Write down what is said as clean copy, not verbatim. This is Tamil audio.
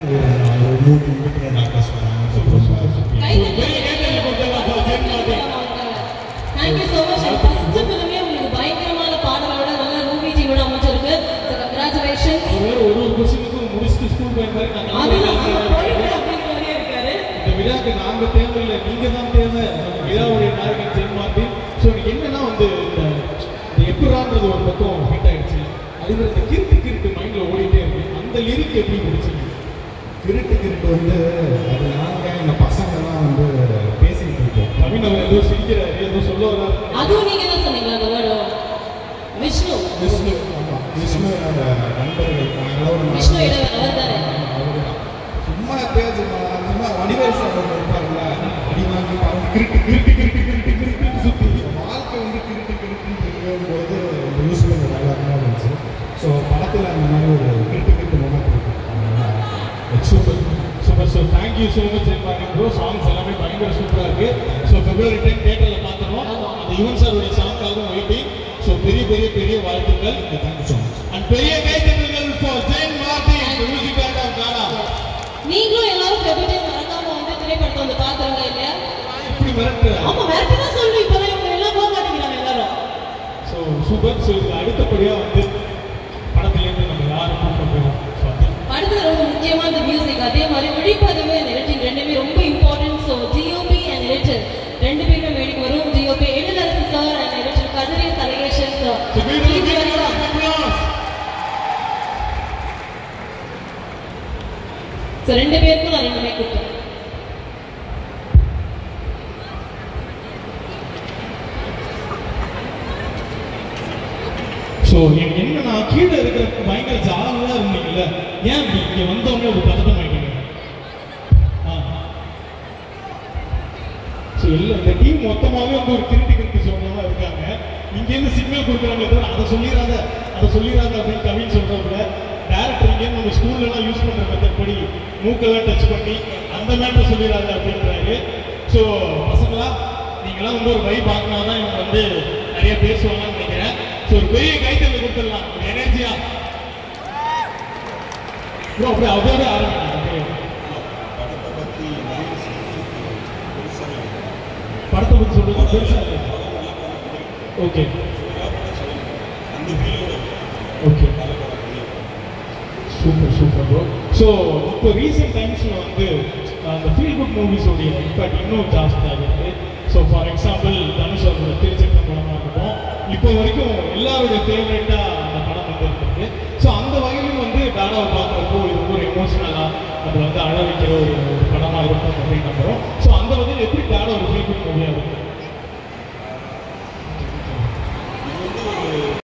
Thank you so much. First filmமே உங்களுக்கு பயங்கரமான பாடலோட நல்ல மூவி டீமோட அமைச்சிருக்கு. So congratulations. ஒரு क्वेश्चनको முடிச்சிட்டு ஸ்கூல் போய் மாதிரி அப்படிங்கற மாதிரியே இருக்காரு. இந்த விழாக்கு நாங்க தேவை இல்ல, நீங்க தான் தேவை. விழாவுடைய நாயகன் ஜெயமாட்டி. சோ என்னன்னா வந்து இந்த எப்பறான்றது ஒரு பக்கம் ஹிட் ஆயிடுச்சு. அதுல இந்த கிறுட்டு மைண்ட்ல ஓடிட்டே இருக்கு. அந்த லிரிக் எப்படி பிடிச்சீங்க? கிறுட்டு வந்து அது நாங்க எங்க பசங்க எல்லாம் வந்து பேசிட்டு இருக்கோம். கவின் அவர் ஏதோ சிரிக்கிறாரு, ஏதோ சொல்ல வர்றாரு. அதுவும் நீங்க தான் சொன்னீங்க அந்த வேர்ட். விஷ்ணு ஆமா, விஷ்ணு நண்பர்கள் விஷ்ணு அவர்தானே. சும்மா பேச சும்மா வடிவேல் சார் இருப்பாருல்ல, அடி வாங்கி பாருங்க கிறுட்டு சுத்தி வாழ்க்கை வந்து கிறுட்டுன்னு இருக்கும்போது யூஸ் பண்ண டயலாக்லாம் இருந்துச்சு. ஸோ படத்தில் அந்த மாதிரி ஒரு கிறுட்டு மொமெண்ட் இருக்கு. Super super. So thank you so much ஜெயமாட்டி ப்ரோ. சாங்ஸ் எல்லாமே பயங்கர சூப்பராக இருக்கு. ஸோ February 10 தியேட்டரில் பார்த்துருவோம். அந்த யுவன் சாருடைய சாங்காகவும் வெயிட்டிங். ஸோ பெரிய வாழ்த்துக்கள். Thank you so much. அண்ட் பெரிய கைத்தட்டல்கள் ஃபார் ஜெயமாட்டி மியூசிக் டைரக்டர் DADA. நீங்களும் எல்லாரும் February மறக்காம வந்து திரைப்படத்தை வந்து பார்த்துருங்க இல்லையா? இப்படி மிரட்டு. ஆமா மிரட்டு தான் சொல்லணும். இப்போதான் இவங்க எல்லாம் போக மாட்டேங்கிறாங்க எல்லாரும். So super. ஸோ இதுக்கு அடுத்தபடியாக வந்து படத்துலேருந்து நம்ம யாரும் கூப்பிட போகிறோம்? அடுத்தது ரொம்ப முக்கியமான இந்த மியூசிக். அதே மாதிரி ஒளிப்பதிவு அண்ட் எடிட்டிங் ரெண்டுமே ரொம்ப important. So DOP and editor ரெண்டு பேருமே மேடிக்கு வரும். DOP Ezhilarasu sir and editor Kathiresh தலையேஷன் சார். ஸோ ரெண்டு பேருக்கும் நான் ரெண்டுமே கொடுத்தேன். ஸோ என்னன்னா கீழே இருக்கிற பயங்கர ஜாலியாக இருந்தீங்கல்ல, ஏன் அப்படி இங்கே வந்தவங்க ஒரு பதட்டம் ஆகிட்டீங்க? ஸோ இல்லை இந்த டீம் மொத்தமாகவே வந்து ஒரு கிரிட்டு சொல்றவங்க இருக்காங்க. இங்கேருந்து சிக்னல் கொடுக்குறாங்களே தவிர அதை சொல்லிடாத அப்படின்னு கவின் சொல்கிறவங்க டேரக்டர் இங்கேருந்து நம்ம ஸ்கூல்லலாம் யூஸ் பண்ணுற மெத்தட் படி மூக்கெல்லாம் டச் பண்ணி அந்த மேட்டர் சொல்லிடாத அப்படின்றாரு. ஸோ பசங்களா நீங்களாம் வந்து ஒரு வைப் ஆக்கினா தான் இவங்க வந்து நிறைய பேசுவாங்கன்னு நினைக்கிறேன். ஸோ ஒரு பெரிய கைத்தல் கொடுத்துடலாம் எனர்ஜியா ப்ரோ. அப்படி அதோட ஆரம்பிங்க. படத்தை பற்றி சொல்றது பெருசா okay okay super bro. So இப்போ ரீசெண்ட் டைம்ஸில் வந்து அந்த ஃபீல் குட் மூவிஸோடைய இம்பாக்ட் இன்னும் ஜாஸ்தியாக இருக்குது. ஸோ ஃபார் எக்ஸாம்பிள் தனுஷ் அவரோட திருச்செந்தூர் படமாக இருக்கட்டும், இப்போ வரைக்கும் எல்லாருடைய ஃபேவரட்டாக அந்த படம் வந்து இருக்குது. ஸோ அந்த வகையிலும் வந்து டாடாவை பார்க்குறப்போ இது ஒரு எமோஷனலாக அது வந்து அழ வைக்கிற ஒரு படமாக இருக்கும் அப்படின்னு நம்புகிறோம். ஸோ அந்த வகையில் எப்படி டாடா ஒரு ஃபீல் குட் மூவியாக இருக்கும்?